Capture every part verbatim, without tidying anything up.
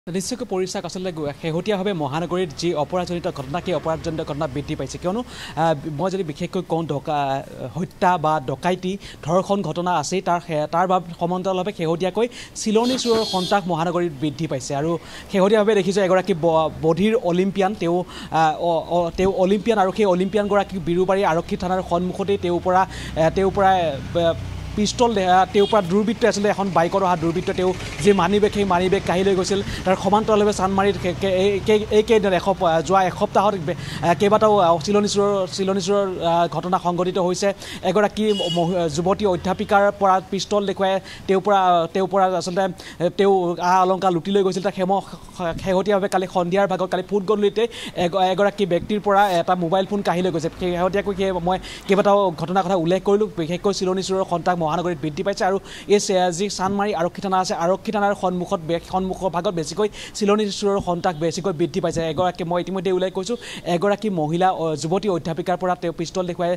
নিশ্চয়কৈ পৰিচাক আচলতে শেহতীয়াভাৱে মহানগৰীত যি অপৰাধজনিত ঘটনা সেই অপৰাধজনিত ঘটনা বৃদ্ধি পাইছে কিয়নো মই যদি বিশেষকৈ কওঁ ডকা হত্যা বা ডকাইতি ধৰ্ষণ ঘটনা আছে তাৰ তাৰ সমান্তৰালভাৱে শেহতীয়াকৈ চিলনী চোৰৰ সন্ত্ৰাস মহানগৰীত বৃদ্ধি পাইছে আৰু শেহতীয়াভাৱে দেখিছোঁ এগৰাকী বধিৰ অলিম্পিয়ান তেওঁ তেওঁ অলিম্পিয়ান আৰু সেই অলিম্পিয়ানগৰাকীক বিৰুবাৰী আৰক্ষী থানাৰ সন্মুখতেই তেওঁৰ পৰা তেওঁৰ পৰা পিষ্টল তেওঁৰ পৰা দুৰ্বৃত্তই আচলতে এখন বাইকত অহা দুৰ্বৃত্তই তেওঁ যি মানি বেগ সেই মানি বেগ কাঢ়ি লৈ গৈছিল তাৰ সমান্তৰালভাৱে চানমাৰীত এই কেইদিন এশ যোৱা এসপ্তাহত কেইবাটাও চিলনী চোৰৰ চিলনী চোৰৰ ঘটনা সংঘটিত হৈছে এগৰাকী যুৱতী অধ্যাপিকাৰ পৰা পিষ্টল দেখুৱাই তেওঁৰ পৰা তেওঁৰ পৰা আচলতে তেওঁ আ অলংকাৰ লুটি লৈ গৈছিল তাৰ হেম শেহতীয়াভাৱে কালি সন্ধিয়াৰ ভাগত কালি ফুট গধূলিতে এগৰাকী ব্যক্তিৰ পৰা এটা মোবাইল ফোন কাঢ়ি লৈ গৈছে শেহতীয়াকৈ সেই মই কেইবাটাও ঘটনাৰ কথা উল্লেখ কৰিলোঁ বিশেষকৈ চিলনী চোৰৰ সন্ত্ৰাস মহানগৰীত বৃদ্ধি পাইছে আৰু এই যি চানমাৰী আৰক্ষী থানা আছে আৰক্ষী থানাৰ সন্মুখত সন্মুখৰ ভাগত বেছিকৈ চিলনী চোৰৰ সন্ত্ৰাস বেছিকৈ বৃদ্ধি পাইছে এগৰাকী মই ইতিমধ্যে উল্লেখ কৈছোঁ এগৰাকী মহিলা যুৱতী অধ্যাপিকাৰ পৰা তেওঁ পিষ্টল দেখুৱাই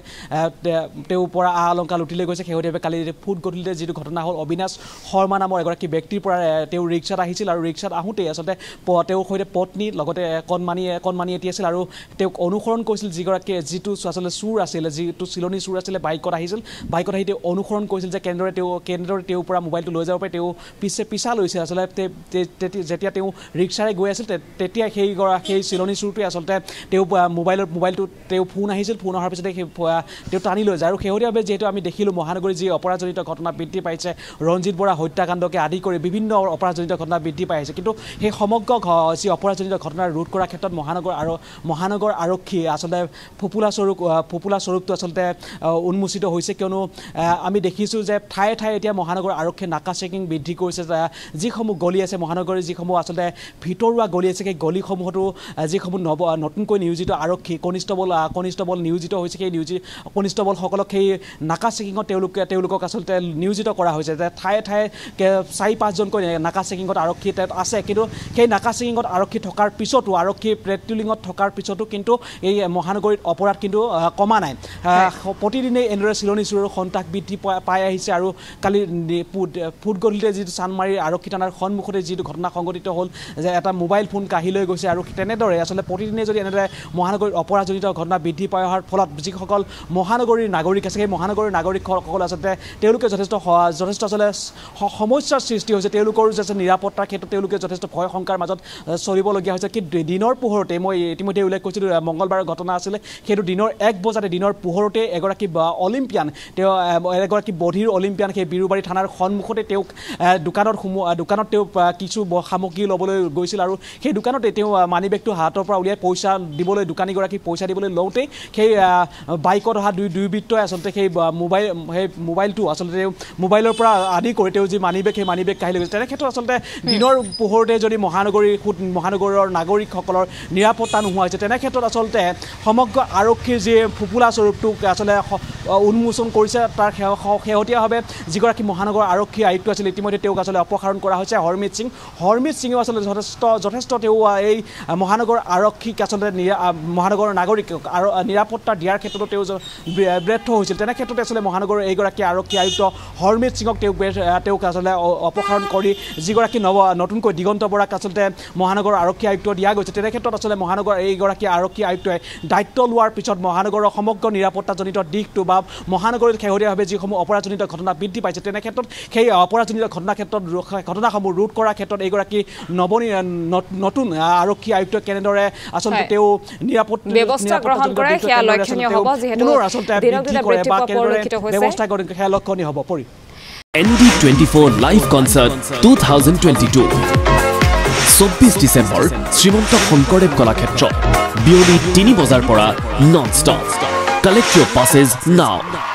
তেওঁৰ পৰা আ অলংকাৰ লুটি লৈ গৈছে শেহতীয়াভাৱে কালি ফুট গধূলিতে যিটো ঘটনা হ'ল অবিনাশ শৰ্মা নামৰ এগৰাকী ব্যক্তিৰ পৰা তেওঁ ৰিক্সাত আহিছিল আৰু ৰিক্সাত আহোঁতেই আচলতে তেওঁৰ সৈতে পত্নী লগতে কণমানি কণমানি এটি আছিল আৰু তেওঁক অনুসৰণ কৰিছিল যিগৰাকী যিটো আচলতে চোৰ আছিলে যিটো চিলনী চোৰ আছিলে বাইকত আহিছিল বাইকত আহি তেওঁ অনুসৰণ কৈছিল যে কেনেদৰে তেওঁ কেনেদৰে তেওঁৰ পৰা মোবাইলটো লৈ যাব পাৰে তেওঁ পিছে পিছা লৈছিল আচলতে যেতিয়া তেওঁ ৰিক্সাৰে গৈ আছিল তেতিয়া সেই সেই চিলনী চোৰটোৱে আচলতে তেওঁ মোবাইলৰ মোবাইলটো তেওঁ ফোন আহিছিল ফোন অহাৰ পিছতে সেই তেওঁ টানি লৈ যায় আৰু শেহতীয়াভাৱে যিহেতু আমি দেখিলোঁ মহানগৰীৰ যি অপৰাধজনিত ঘটনা বৃদ্ধি পাইছে ৰঞ্জিত বৰা হত্যাকাণ্ডকে আদি কৰি বিভিন্ন অপৰাধজনিত ঘটনা বৃদ্ধি পাই আহিছে কিন্তু সেই সমগ্ৰ যি অপৰাধজনিত ঘটনা ৰোধ কৰাৰ ক্ষেত্ৰত মহানগৰ আৰু মহানগৰ আৰক্ষী আচলতে ফুপুলা স্বৰূপ ফুপুলা স্বৰূপটো আচলতে উন্মোচিত হৈছে কিয়নো আমি দেখিছোঁ যে ঠায়ে ঠায়ে এতিয়া মহানগৰ আৰক্ষীয়ে নাকা চেকিং বৃদ্ধি কৰিছে যিসমূহ গলি আছে মহানগৰীৰ যিসমূহ আচলতে ভিতৰুৱা গলি আছে সেই গলিসমূহতো যিসমূহ নৱ নতুনকৈ নিয়োজিত আৰক্ষী কনিষ্টবল কনিষ্টবল নিয়োজিত হৈছে সেই নিয়োজিত কনিষ্টবলসকলক সেই নাকা চেকিঙত তেওঁলোকে তেওঁলোকক আচলতে নিয়োজিত কৰা হৈছে যে ঠায়ে ঠায়ে চাৰি পাঁচজনকৈ নাকা চেকিঙত আৰক্ষী তাত আছে কিন্তু সেই নাকা চেকিঙত আৰক্ষী থকাৰ পিছতো আৰক্ষী পেট্ৰলিঙত থকাৰ পিছতো কিন্তু এই মহানগৰীত অপৰাধ কিন্তু কমা নাই প্ৰতিদিনে এনেদৰে চিলনী চোৰৰ সন্ত্ৰাস বৃদ্ধি পাই আহিছে আৰু কালি ফুট গধূলিতে যিটো চানমাৰীৰ আৰক্ষী থানাৰ সন্মুখতে যিটো ঘটনা সংঘটিত হ'ল যে এটা মোবাইল ফোন কাঢ়ি লৈ গৈছে আৰু তেনেদৰে আচলতে প্ৰতিদিনে যদি এনেদৰে মহানগৰীত অপৰাধজনিত ঘটনা বৃদ্ধি পাই অহাৰ ফলত যিসকল মহানগৰীৰ নাগৰিক আছে সেই মহানগৰীৰ নাগৰিকসকল আচলতে তেওঁলোকে যথেষ্ট যথেষ্ট আচলতে সমস্যাৰ সৃষ্টি হৈছে তেওঁলোকৰ যে নিৰাপত্তাৰ ক্ষেত্ৰত তেওঁলোকে যথেষ্ট ভয় শংকাৰ মাজত চলিবলগীয়া হৈছে কি দিনৰ পোহৰতে মই ইতিমধ্যে উল্লেখ কৰিছিলোঁ মংগলবাৰৰ ঘটনা আছিলে সেইটো দিনৰ এক বজাতে দিনৰ পোহৰতে এগৰাকী অলিম্পিয়ান তেওঁ এগৰাকী বধিৰ অলিম্পিয়ান সেই বিৰুবাৰী থানাৰ সন্মুখতে তেওঁক দোকানত সোমোৱা দোকানত তেওঁ কিছু সামগ্ৰী ল'বলৈ গৈছিল আৰু সেই দোকানতে তেওঁ মানি বেগটো হাতৰ পৰা উলিয়াই পইচা দিবলৈ দোকানীগৰাকী পইচা দিবলৈ লওঁতেই সেই বাইকত অহা দুই দুৰ্বৃত্তই আচলতে সেই মোবাইল সেই মোবাইলটো আচলতে তেওঁ মোবাইলৰ পৰা আদি কৰি তেওঁ যি মানি বেগ সেই মানি বেগ কাঢ়ি লৈ গৈছে তেনে ক্ষেত্ৰত আচলতে দিনৰ পোহৰতে যদি মহানগৰীৰ মহানগৰৰ নাগৰিকসকলৰ নিৰাপত্তা নোহোৱা হৈছে তেনে ক্ষেত্ৰত আচলতে সমগ্ৰ আৰক্ষীৰ যি ফুপুলা স্বৰূপটোক আচলতে উন্মোচন কৰিছে তাৰ শেহতীয়াভাৱে যিগৰাকী মহানগৰ আৰক্ষী আয়ুক্ত আছিল ইতিমধ্যে তেওঁক আচলতে অপসাৰণ কৰা হৈছে হৰমিত সিং হৰমিত সিঙেও আচলতে যথেষ্ট যথেষ্ট তেওঁ এই মহানগৰ আৰক্ষীক আচলতে মহানগৰৰ নাগৰিকক আৰু নিৰাপত্তা দিয়াৰ ক্ষেত্ৰতো তেওঁ ব্যৰ্থ হৈছিল তেনে ক্ষেত্ৰতে আচলতে মহানগৰৰ এইগৰাকী আৰক্ষী আয়ুক্ত হৰমিত সিঙক তেওঁক তেওঁক আচলতে অপসাৰণ কৰি যিগৰাকী নৱ নতুনকৈ দিগন্ত বৰাক আচলতে মহানগৰ আৰক্ষী আয়ুক্ত দিয়া গৈছে তেনে ক্ষেত্ৰত আচলতে মহানগৰ এইগৰাকী আৰক্ষী আয়ুক্তই দায়িত্ব লোৱাৰ পিছত মহানগৰৰ সমগ্ৰ নিৰাপত্তাজনিত দিশটো বা মহানগৰীত শেহতীয়াভাৱে যিসমূহ অপৰাধজনিত ঘটনা বৃদ্ধি পাইছে তেনে ক্ষেত্ৰত সেই অপৰাধজনিত ঘটনা ক্ষেত্ৰত ঘটনাসমূহ ৰোধ কৰাৰ ক্ষেত্ৰত এইগৰাকী নৱনী নতুন আৰক্ষী আয়ুক্ত কেনেদৰে আচলতে তেওঁ নিৰাপত্তা ব্যৱস্থা গ্ৰহণ কৰে সেয়া লক্ষণীয় হ'ব যিহেতু ব্যৱস্থা কৰে সেয়া লক্ষণীয় হ'ব পৰি N D twenty-four Live Concert twenty twenty-two চৌব্বিছ ডিচেম্বৰ শ্ৰীমন্ত শংকৰদেৱ কলাক্ষেত্ৰ বিয়লি তিনি বজাৰ পৰা nonstop Collect your passes now.